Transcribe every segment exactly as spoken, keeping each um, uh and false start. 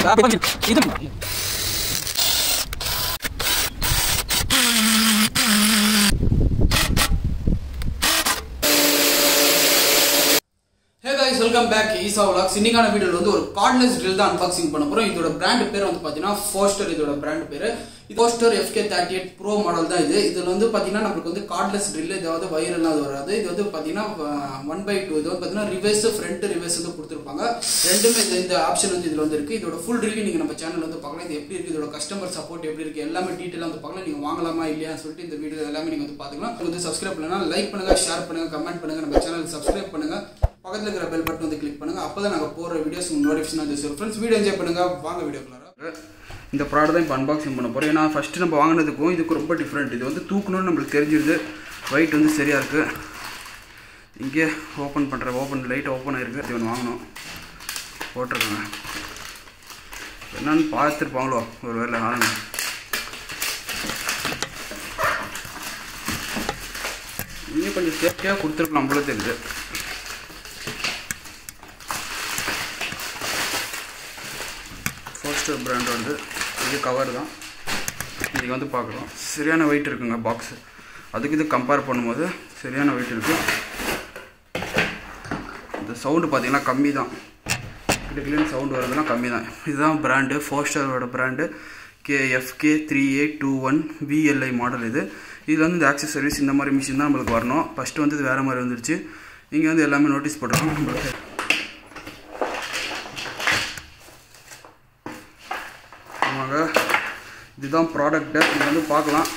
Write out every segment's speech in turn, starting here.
Hey guys, welcome back to Easa Vlog'S. இன்னைக்கான வீடியோல வந்து ஒரு cordless drill தான் unboxing பண்ண போறோம். இதோட brand பேர் வந்து பாத்தீங்கன்னா Foster. இதோட brand பேரு Foster F K thirty-eight Pro model தான் இது. இதுல வந்து பாத்தீங்கன்னா நமக்கு வந்து cordless drill ஏதாவது வயர் எல்லாம் வராது. இது வந்து பாத்தீங்கன்னா one by two இது வந்து பாத்தீங்கன்னா reverse front reverse வந்து கொடுத்திருப்பாங்க. ரெண்டுமே இந்த ஆப்ஷன் வந்து இதுல வந்து இருக்கு. இதோட full review நீங்க நம்ம சேனல்ல வந்து பார்க்கலாம். இது எப்படி இருக்கு, இதோட கஸ்டமர் சப்போர்ட் எப்படி இருக்கு, எல்லாமே டீடைலா வந்து பார்க்கலாம். நீங்க வாங்கலாமா இல்லையான்னு சொல்லிட்டு இந்த வீடியோ எல்லாமே நீங்க வந்து பாத்துக்கலாம். வந்து சப்ஸ்கிரைப் பண்ணலனா லைக் பண்ணுங்க, ஷேர் பண்ணுங்க, கமெண்ட் பண்ணுங்க, நம்ம சேனல் சப்ஸ்கிரைப் பண்ணுங்க. பக்கத்துல இருக்கிற பெல் பட்டன் வந்து கிளிக் பண்ணுங்க. அப்பதான் நாங்க போற வீடியோஸ் உங்களுக்கு நோட்டிஃபிகேஷன் வந்து சேரும். फ्रेंड्स வீடியோ என்ஜாய் பண்ணுங்க. வாங்க வீடியோக்குள்ள. இந்த ப்ராடக்ட் தான் இப்போ அன்பாக்சிங் பண்ண போறோம். ஏன்னா ஃபர்ஸ்ட் நம்ம வாங்குனதுக்கும் இதுக்கு ரொம்ப டிஃபரெண்ட். இது வந்து தூக்கணும்னு நமக்கு தெரிஞ்சிருது. வெயிட் வந்து சரியா இருக்கு. இங்கே ஓபன் பண்ற ஓபன் லைட் ஓபன் ஆயிருக்கு. இது ஒன்று வாங்கணும். போட்டுருங்க. என்னன்னு பார்த்துருப்பாங்களோ ஒரு வேளை ஆளுங்க. இன்னும் கொஞ்சம் சேஃப்டியாக கொடுத்துருக்கலாம் போல தெரியுது. ஃபோஸ்டர் பிராண்ட் வந்து இது கவர் தான். இதுக்கு வந்து பார்க்குறோம் சரியான வெயிட் இருக்குங்க பாக்ஸு. அதுக்கு இது கம்பேர் பண்ணும்போது சரியான வெயிட் இருக்குது. இந்த சவுண்டு பார்த்தீங்கன்னா கம்மி தான். கிளியர் சவுண்டு வரதுலாம் கம்மி தான். இதுதான் பிராண்டு, ஃபோஸ்டரோட brand K F K three eight two one V L I model. இது இதில் வந்து இந்த ஆக்சசரிஸ் இந்த மாதிரி மிஷின் தான் நம்மளுக்கு வரணும். ஃபஸ்ட்டு வந்து இது வேறு மாதிரி வந்துருச்சு. இங்கே வந்து எல்லாமே நோட்டீஸ் போட்டுருக்கோம் நம்மளுக்கு. ஆமாங்க, இதுதான் ப்ராடக்ட்டு. இது வந்து பார்க்கலாம்.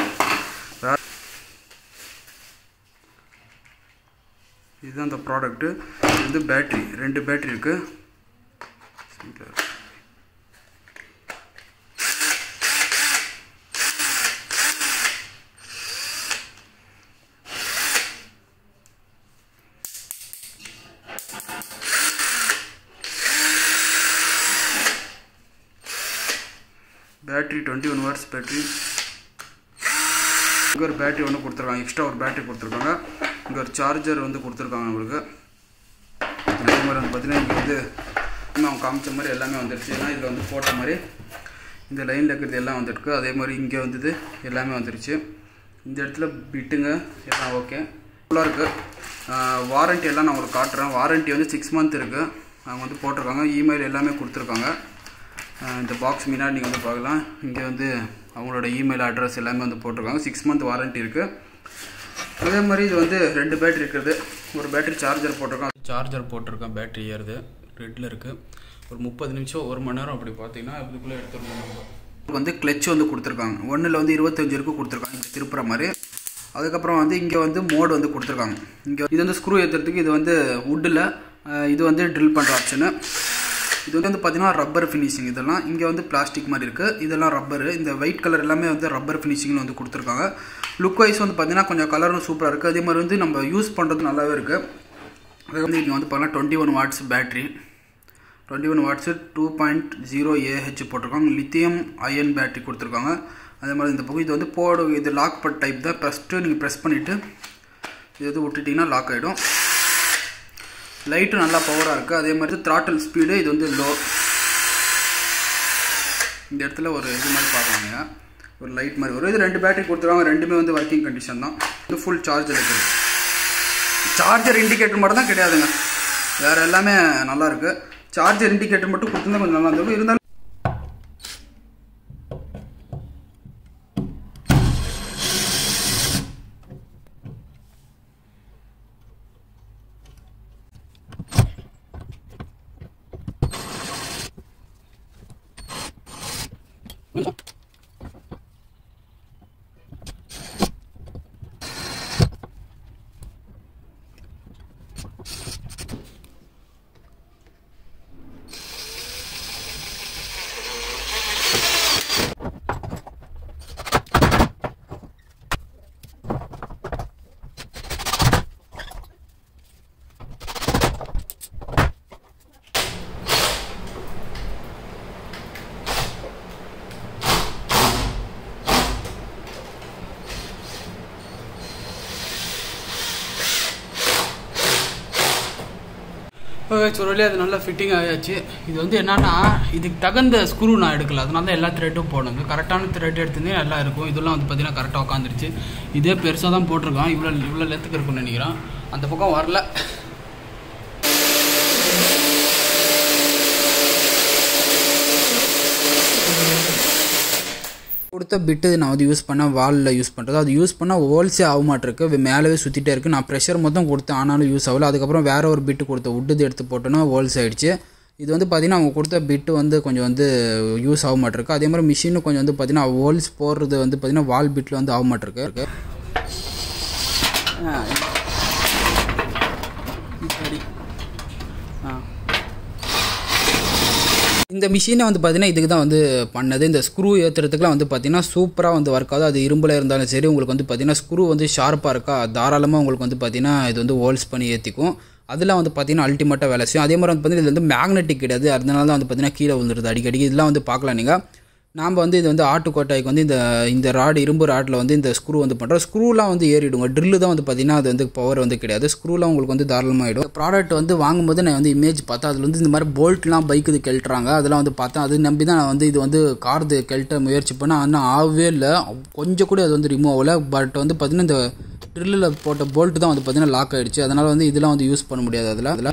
இதுதான் இந்த ப்ராடக்ட்டு. இது வந்து பேட்ரி, ரெண்டு பேட்ரி இருக்குது. Battery twenty one watts battery. இங்கே ஒரு பேட்ரி ஒன்று கொடுத்துருக்காங்க, எக்ஸ்ட்ரா ஒரு பேட்ரி கொடுத்துருக்காங்க. இங்கே ஒரு சார்ஜர் வந்து கொடுத்துருக்காங்க நம்மளுக்கு. அதே மாதிரி வந்து பார்த்தீங்கன்னா இங்கே வந்து அவங்க காமிச்ச மாதிரி எல்லாமே வந்துடுச்சு. ஏன்னா இதில் வந்து போட்ட மாதிரி இந்த லைனில் இருக்கிறது எல்லாம் வந்துருக்கு. அதே மாதிரி இங்கே வந்தது எல்லாமே வந்துடுச்சு. இந்த இடத்துல பிட்டுங்க எல்லாம் ஓகே ஃபுல்லாக இருக்குது. வாரண்ட்டி எல்லாம் நான் உங்களுக்கு காட்டுறேன். வாரண்ட்டி வந்து சிக்ஸ் மந்த் இருக்குது. அவங்க வந்து போட்டிருக்காங்க. இமெயில் எல்லாமே கொடுத்துருக்காங்க. இந்த பாக்ஸ் முன்னாடி நீங்கள் வந்து பார்க்கலாம். இங்கே வந்து அவங்களோட இமெயில் அட்ரஸ் எல்லாமே வந்து போட்டிருக்காங்க. சிக்ஸ் மந்த் வாரண்ட்டி இருக்குது. அதே மாதிரி இது வந்து ரெண்டு பேட்ரி இருக்குது. ஒரு பேட்ரி சார்ஜர் போட்டிருக்கான். சார்ஜர் போட்டிருக்கேன். பேட்ரி ஏறுது, ரெட்டில் இருக்குது. ஒரு முப்பது நிமிஷம் ஒரு மணி நேரம் அப்படி பார்த்தீங்கன்னா இதுக்குள்ளே எடுத்துருக்கோம். வந்து கிளச் வந்து கொடுத்துருக்காங்க. ஒன்றில் வந்து இருபத்தஞ்சு இருக்கு கொடுத்துருக்காங்க இங்கே திருப்புற மாதிரி. அதுக்கப்புறம் வந்து இங்கே வந்து மோடு வந்து கொடுத்துருக்காங்க. இங்கே இது வந்து ஸ்க்ரூ ஏற்றுறதுக்கு. இது வந்து வுட்டில், இது வந்து ட்ரில் பண்ணுற ஆப்ஷனு. இது வந்து பார்த்தீங்கன்னா ரப்பர் ஃபினிஷிங். இதெல்லாம் இங்கே வந்து பிளாஸ்டிக் மாதிரி இருக்குது. இதெல்லாம் ரப்பரு. இந்த ஒயிட் கலர் எல்லாமே வந்து ரப்பர் ஃபினிஷிங்னு வந்து கொடுத்துருக்காங்க. லுக் வைஸ் வந்து பார்த்தீங்கன்னா கொஞ்சம் கலரும் சூப்பராக இருக்குது. அதே மாதிரி வந்து நம்ம யூஸ் பண்ணுறது நல்லாவே இருக்குது. அதே வந்து இங்கே வந்து பார்த்தீங்கன்னா twenty one watts battery, twenty one watts two point zero Ah போட்டிருக்காங்க. லித்தியம் அயன் பேட்ரி கொடுத்துருக்காங்க. அதே மாதிரி இந்த பக்கம் இது வந்து போடு, இது லாக் பட் டைப் தான். ஃபஸ்ட்டு நீங்கள் ப்ரெஸ் பண்ணிவிட்டு இது வந்து விட்டுட்டிங்கன்னா லாக் ஆகிடும். லைட்டும் நல்லா பவராக இருக்குது. அதே மாதிரி த்ராட்டில் ஸ்பீடு இது வந்து லோ. இந்த இடத்துல ஒரு இது மாதிரி பார்க்கலாங்க, ஒரு லைட் மாதிரி வரும். இது ரெண்டு பேட்டரி கொடுத்துருவாங்க. ரெண்டுமே வந்து ஒர்க்கிங் கண்டிஷன் தான். இது ஃபுல் சார்ஜர் இருக்குது. சார்ஜர் இண்டிகேட்டர் மட்டும் தான் கிடையாதுங்க, வேறு எல்லாமே நல்லா இருக்குது. சார்ஜர் இண்டிகேட்டர் மட்டும் கொடுத்துருந்தா கொஞ்சம் நல்லா இருந்திருக்கும். இருந்தாலும் சொல்லி அது நல்லா ஃபிட்டிங் ஆகியாச்சு. இது வந்து என்னன்னா இதுக்கு தகுந்த ஸ்க்ரூ நான் எடுக்கல, அதனால தான் எல்லா த்ரெட்டும் போடணுங்க. கரெக்டான த்ரெட் எடுத்துருந்தே நல்லா இருக்கும். இதெல்லாம் வந்து பார்த்தீங்கன்னா கரெக்டாக உட்காந்துருச்சு. இதே பெருசாக தான் போட்டிருக்கான், இவ்வளோ இவ்வளோ லெத்துக்கு இருக்குன்னு நினைக்கிறேன். அந்த பக்கம் வரல. கொடுத்த பிட்டு நான் வந்து யூஸ் பண்ண வாலில் யூஸ் பண்ணுறது, அது யூஸ் பண்ணால் ஹோல்ஸே ஆக மாட்டிருக்கு, மேலவே சுற்றிட்டே இருக்குது. நான் ப்ரெஷர் மொத்தம் கொடுத்தேன், ஆனாலும் யூஸ் ஆகல. அதுக்கப்புறம் வேறு ஒரு பிட்டு கொடுத்த உட்டுது எடுத்து போட்டோன்னா ஹோல்ஸ் ஆகிடுச்சு. இது வந்து பார்த்திங்கன்னா அவங்க கொடுத்த பிட்டு வந்து கொஞ்சம் வந்து யூஸ் ஆக மாட்டிருக்கு. அதே மாதிரி மிஷினும் கொஞ்சம் வந்து பார்த்திங்கன்னா ஹோல்ஸ் போடுறது வந்து பார்த்திங்கன்னா வால் பிட்டில் வந்து ஆக மாட்டிருக்கு. இந்த மிஷினை வந்து பார்த்திங்கன்னா இதுக்கு தான் வந்து பண்ணது. இந்த ஸ்க்ரூ ஏற்றுறதுக்குலாம் வந்து பார்த்திங்கன்னா சூப்பராக வந்து ஒர்க் ஆகுது. அது இரும்பில் இருந்தாலும் சரி, உங்களுக்கு வந்து பார்த்திங்கன்னா ஸ்க்ரூ வந்து ஷார்ப்பாக இருக்கா, தாராளமாக உங்களுக்கு வந்து பார்த்திங்கன்னா இது வந்து ஹோல்ஸ் பண்ணி ஏற்றிக்கும். அதெல்லாம் வந்து பார்த்திங்கன்னா அல்டிமேட்டாக வேலை செய்யும். அதே மாதிரி வந்து பார்த்திங்கன்னா இது வந்து மேக்னெட்டிக் கிடையாது, அதனால தான் வந்து பார்த்திங்கன்னா கீழே விழுந்துருது அடிக்கடி. இதெல்லாம் வந்து பார்க்கலாம் நீங்கள். நாம் வந்து இது வந்து ஆட்டு கோட்டாய்க்கு வந்து இந்த இந்த ராடு இரும்பு ராட்டில் வந்து இந்த ஸ்க்ரூ வந்து பண்ணுறோம். ஸ்க்ரூலாம் வந்து ஏறிடுங்க. ட்ரில்லு தான் வந்து பார்த்திங்கன்னா அது வந்து பவர் வந்து கிடையாது. ஸ்க்ரூலாம் உங்களுக்கு வந்து தாராளமாகிடும். ப்ராடக்ட் வந்து வாங்கும்போது நான் வந்து இமேஜ் பார்த்தேன், அதில் வந்து இந்த மாதிரி போல்ட்லாம் பைக்கு கெல்ட்டுறாங்க. அதெல்லாம் வந்து பார்த்தேன். அது நம்பி தான் நான் வந்து இது வந்து கார்து கெல்ட்ட முயற்சி பண்ணேன். ஆனால் ஆகவே இல்லை, கொஞ்சம் கூட அது வந்து ரிமூவ் ஆகலை. பட் வந்து பார்த்திங்கன்னா இந்த ட்ரில்லில் போட்ட போல்ட்டு தான் வந்து பார்த்திங்கன்னா லாக் ஆகிடுச்சு. அதனால் வந்து இதெல்லாம் வந்து யூஸ் பண்ண முடியாது. அதில் அதில்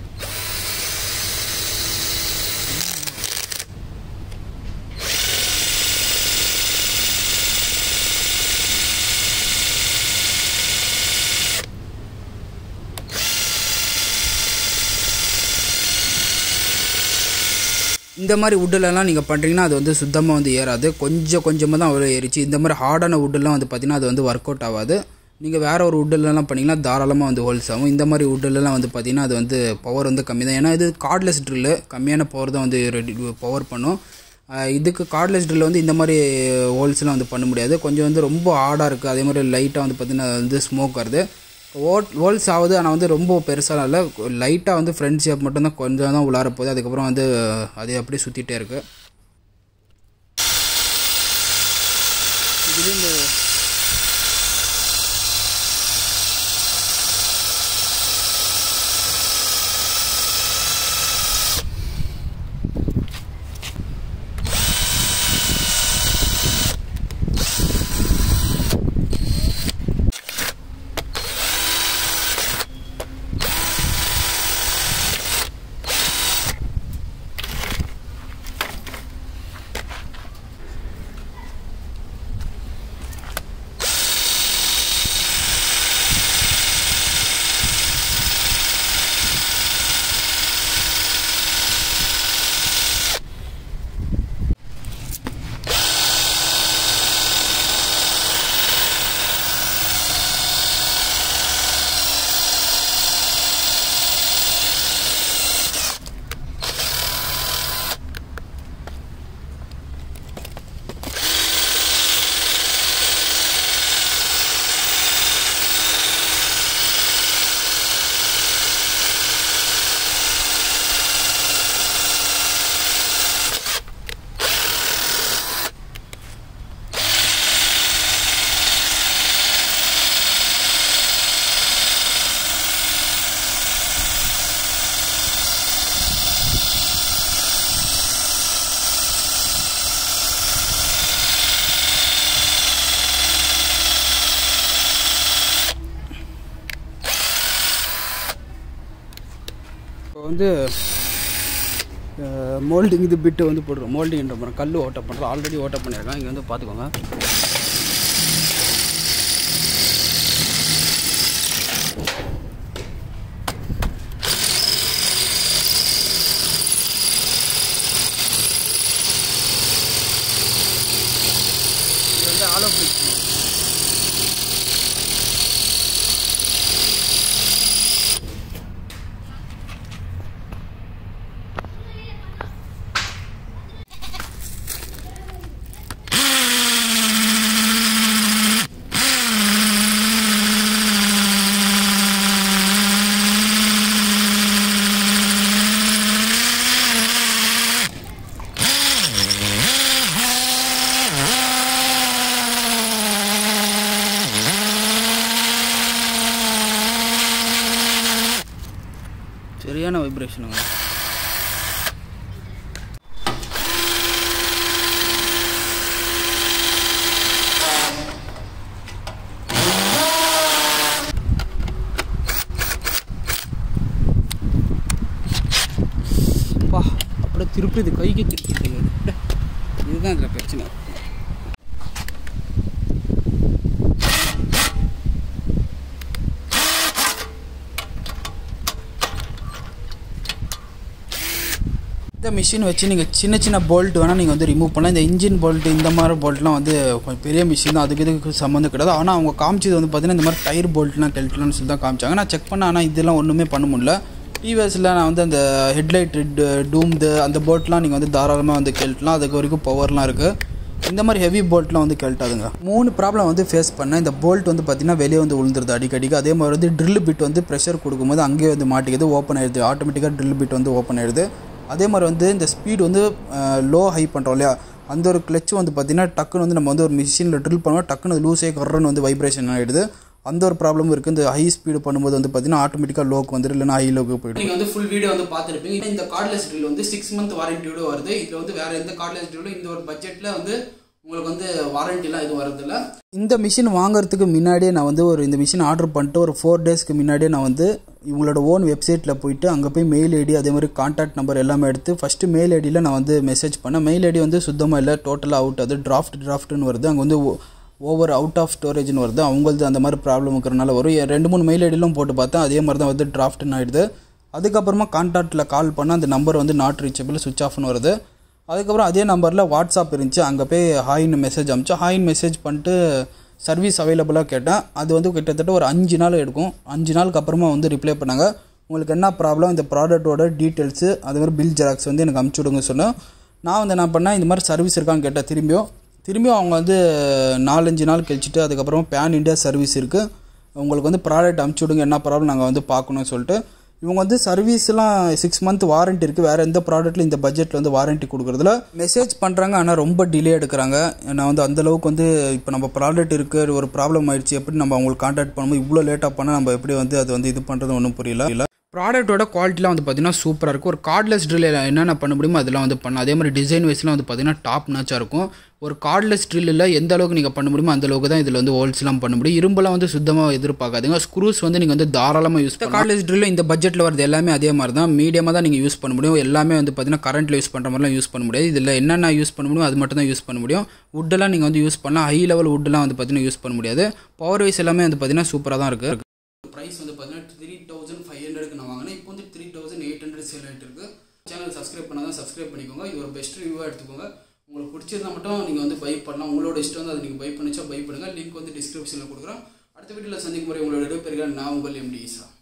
இந்த மாதிரி வுட்டிலலாம் நீங்கள் பண்ணுறீங்கன்னா அது வந்து சுத்தமாக வந்து ஏறாது, கொஞ்சம் கொஞ்சமாக தான் அவ்வளோ ஏறிச்சு. இந்த மாதிரி ஹார்டான வுட்டெல்லாம் வந்து பார்த்திங்கன்னா அது வந்து ஒர்க் அவுட் ஆகாது. நீங்கள் வேறு ஒரு வுட்டிலலாம் பண்ணிங்கன்னா தாராளமாக வந்து ஹோல்ஸ் ஆகும். இந்த மாதிரி வுட்டிலலாம் வந்து பார்த்திங்கன்னா அது வந்து பவர் வந்து கம்மி தான். ஏன்னா இது கார்ட்லெஸ் ட்ரில்லு, கம்மியான பவர் தான் வந்து ரெடி பவர் பண்ணும். இதுக்கு கார்ட்லெஸ் ட்ரில் வந்து இந்த மாதிரி ஹோல்ஸ்லாம் வந்து பண்ண முடியாது. கொஞ்சம் வந்து ரொம்ப ஹார்டாக இருக்குது. அதே மாதிரி லைட்டாக வந்து பார்த்திங்கன்னா வந்து ஸ்மோக் வருது, ஓட் ஹோல்ஸ் ஆகுது. ஆனால் வந்து ரொம்ப பெருசாக இல்லை, லைட்டாக வந்து ஃப்ரண்ட் ஷேப் மட்டும்தான் கொஞ்சம் தான் உள்ளார போகுது. அதுக்கப்புறம் வந்து அது அப்படியே சுற்றிட்டே இருக்குது. இதுலேயும் இந்த வந்து மோல்டிங் இது பிட்டு வந்து போடுறோம். மோல்டிங்ன்ற மாதிரி கல் ஓட்ட பண்ணுறோம். ஆல்ரெடி ஓட்ட பண்ணியிருக்கேன். இங்கே வந்து பார்த்துக்கோங்க. இது வந்து ஆலோ பிரிக்ஸ். சரியான வைப்ரேஷனுங்க. பா அப்படியே திருப்பி இது கைக்கு திருப்பி இதுதான் இதில் பிரச்சனை. இந்த மிஷின் வச்சு நீங்கள் சின்ன சின்ன போல்ட் வேணால் நீங்கள் வந்து ரிமூவ் பண்ணலாம். இந்த இன்ஜின் போல்ட்டு இந்த மாதிரி போல்ட்லாம் வந்து கொஞ்சம் பெரிய மிஷின் தான், அதுக்கு இதுக்கு சம்மந்தம் கிடையாது. ஆனால் அவங்க காமிச்சது வந்து பார்த்தீங்கன்னா இந்த மாதிரி டயர் போல்ட்லாம் கெல்ட்லான்னு சொல்லி தான் காமிச்சாங்க. நான் செக் பண்ணேன், ஆனால் இதெல்லாம் ஒன்றுமே பண்ண முடியல. டிவிஎஸில் நான் வந்து அந்த ஹெட்லைட் டூம்து அந்த போல்ட்லாம் நீங்கள் வந்து தாராளமாக வந்து கெல்ட்லாம், அதுக்கு வரைக்கும் பவர்லாம் இருக்குது. இந்த மாதிரி ஹெவி போல்ட்லாம் வந்து கெல்ட்டாதுங்க. மூணு ப்ராப்ளம் வந்து ஃபேஸ் பண்ணேன். இந்த போல்ட் வந்து பார்த்தீங்கன்னா வெளியே வந்து விழுந்துருது அடிக்கடிக்கு. அதே மாதிரி வந்து ட்ரில் பிட் வந்து ப்ரெஷர் கொடுக்கும்போது அங்கேயே வந்து மாட்டிக்கிது, ஓப்பன் ஆயிடுது. ஆட்டோமேட்டிக்காக ட்ரில் பிட் வந்து ஓப்பன் ஆயிடுது. அதே மாதிரி வந்து இந்த ஸ்பீடு வந்து லோ ஹை பண்ணுறோம் இல்லையா, அந்த ஒரு கிளச்சு வந்து பார்த்திங்கன்னா டக்குன்னு வந்து நம்ம வந்து ஒரு மிஷினில் ட்ரில் பண்ணுவோம், டக்குன்னு லூஸே கர்றன்னு வந்து வைப்ரேஷன் ஆகிடுது. அந்த ஒரு ப்ராப்ளமும் இருக்குது. இந்த ஹை ஸ்பீடு பண்ணும்போது வந்து பார்த்தீங்கன்னா ஆட்டோமேட்டிக்காக லோக்கு வந்துடும், இல்லைனா ஹை லோக்கு போய்டும். நீங்கள் வந்து ஃபுல் வீடியோ வந்து பார்த்துருப்பீங்க. இந்த கார்ட்லெஸ் ட்ரில் வந்து சிக்ஸ் மந்த் வாரண்டியோட வருது. இதில் வந்து வேறு எந்த கார்ட்லெஸ் ட்ரில்லும் இந்த ஒரு பட்ஜெட்டில் வந்து உங்களுக்கு வந்து வாரண்டிலாம் எதுவும் வரதில்லை. இந்த மிஷின் வாங்குறதுக்கு முன்னாடியே நான் வந்து ஒரு இந்த மிஷின் ஆர்டர் பண்ணிட்டு ஒரு ஃபோர் டேஸ்க்கு முன்னாடியே நான் வந்து இவங்களோட ஓன் வெப்சைட்டில் போயிட்டு அங்கே போய் மெயில் ஐடி அதே மாதிரி கான்டாக்ட் நம்பர் எல்லாமே எடுத்து ஃபஸ்ட்டு மெயில் ஐடியில் நான் வந்து மெசேஜ் பண்ணேன். மெயில் ஐடி வந்து சுத்தமாக இல்லை, டோட்டலாக அவுட், அது டிராஃப்ட் டிராஃப்ட்னு வருது. அங்கே வந்து ஓவர் அவுட் ஆஃப் ஸ்டோரேஜ்னு வருது. அவங்களது அந்த மாதிரி ப்ராப்ளம் இருக்கிறனால வரும். ரெண்டு மூணு மெயில் ஐடியிலும் போட்டு பார்த்தேன், அதே மாதிரி தான் வந்து டிராஃப்ட்னு ஆகிடுது. அதுக்கப்புறமா கான்டாக்டில் கால் பண்ணால் அந்த நம்பர் வந்து நாட் ரீச்சபிள், சுவிச் ஆஃப்னு வருது. அதுக்கப்புறம் அதே நம்பரில் வாட்ஸ்அப் இருந்துச்சு, அங்கே போய் ஹாய்னு மெசேஜ் அனுப்பிச்சோம். ஹாய்னு மெசேஜ் பண்ணிட்டு சர்வீஸ் அவைலபிளாக கேட்டேன். அது வந்து கிட்டத்தட்ட ஒரு அஞ்சு நாள் எடுக்கும். அஞ்சு நாளுக்கு அப்புறமா வந்து ரிப்ளை பண்ணாங்க. உங்களுக்கு என்ன ப்ராப்ளம், இந்த ப்ராடக்ட்டோட டீட்டெயில்ஸு அதே மாதிரி பில் ஜெராக்ஸ் வந்து எனக்கு அனுப்பிச்சி விடுங்க சொன்னேன். நான் வந்து என்ன பண்ணேன், இந்த மாதிரி சர்வீஸ் இருக்கான்னு கேட்டேன். திரும்பியும் திரும்பியும் அவங்க வந்து நாலஞ்சு நாள் கழிச்சிட்டு அதுக்கப்புறமா பேன் இண்டியா சர்வீஸ் இருக்குது, உங்களுக்கு வந்து ப்ராடக்ட் அனுப்பிச்சி விடுங்க, என்ன ப்ராப்ளம் நாங்கள் வந்து பார்க்கணும்னு சொல்லிட்டு இவங்க வந்து சர்வீஸ்லாம் சிக்ஸ் மந்த் வாரண்ட்டி இருக்குது. வேறு எந்த ப்ராடக்ட்டில் இந்த பட்ஜெட்டில் வந்து வாரண்ட்டி கொடுக்குறதுல மெசேஜ் பண்ணுறாங்க, ஆனால் ரொம்ப டிலே எடுக்கிறாங்க. நான் வந்து அந்தளவுக்கு வந்து இப்போ நம்ம ப்ராடக்ட் இருக்குது, ஒரு ப்ராப்ளம் ஆயிடுச்சு, எப்படி நம்ம அவங்களுக்கு கான்டாக்ட் பண்ணும்போது இவ்வளோ லேட்டாக பண்ணால் நம்ம எப்படி வந்து அது வந்து இது பண்ணுறது ஒன்றும் புரியல. இல்லை ப்ராடக்ட்டோட குவாலிட்டிலாம் வந்து பார்த்தீங்கன்னா சூப்பராக இருக்கும். ஒரு கார்ட்லெஸ் ட்ரில் என்னென்ன பண்ண முடியுமோ அதெல்லாம் வந்து பண்ணலாம். அதே மாதிரி டிசைன் வைஸ்லாம் வந்து பார்த்தீங்கன்னா டாப் நாச்சாக இருக்கும். ஒரு கார்ட்லெஸ் ட்ரில்லில் எந்த அளவுக்கு நீங்கள் பண்ண முடியுமோ அந்த அளவுக்கு தான் இதில் வந்து ஹோல்ஸ்லாம் பண்ண முடியும். இரும்பெல்லாம் வந்து சுத்தமாக எதிர்பார்க்காதுங்க. ஸ்க்ரூஸ் வந்து நீங்கள் வந்து தாராளமாக யூஸ் பண்ணலாம். கார்ட்லெஸ் ட்ரில் இந்த பட்ஜெட்டில் வரது எல்லாமே அதே மாதிரி தான், மீடியமாக தான் நீங்கள் யூஸ் பண்ண முடியும். எல்லாமே வந்து பார்த்தீங்கன்னா கரண்ட்டில் யூஸ் பண்ணுற மாதிரிலாம் யூஸ் பண்ண முடியாது. இதில் என்னென்ன யூஸ் பண்ண முடியும் அது மட்டும் தான் யூஸ் பண்ண முடியும். வுட்டெல்லாம் நீங்கள் வந்து யூஸ் பண்ணலாம், ஹை லெவல் வுட்டெல்லாம் வந்து பார்த்தீங்கன்னா யூஸ் பண்ண முடியாது. பவர் வைஸ் எல்லாமே வந்து பார்த்தீங்கன்னா சூப்பராக தான் இருக்குது. ப்ரைஸ் வந்து பார்த்தீங்கன்னா த்ரீ தௌசண்ட் ஃபைவ் ஹண்ட்ரடுக்கு நான் வாங்கினேன். இப்போ வந்து three thousand eight hundred sale ஆகிட்டு இருக்குது. சேனல் சப்ஸ்கிரைப் பண்ணாதான் சப்ஸ்கிரைப் பண்ணிக்கோங்க. இது ஒரு பெஸ்ட் ரிவ்யூவாக எடுத்துக்கோங்க. உங்களுக்கு பிடிச்சிருந்தா மட்டும் நீங்கள் வந்து பை பண்ணலாம். உங்களோட இஷ்டம் வந்து அதை நீங்கள் பை பண்ணிச்சா பை பண்ணுங்கள். லிங்க் வந்து டிஸ்கிரிப்ஷனில் கொடுக்குறோம். அடுத்த வீடியோவில் சந்திக்கும் முறை உங்களோட பெருக நான் உங்கள் எம்டி ஈசா.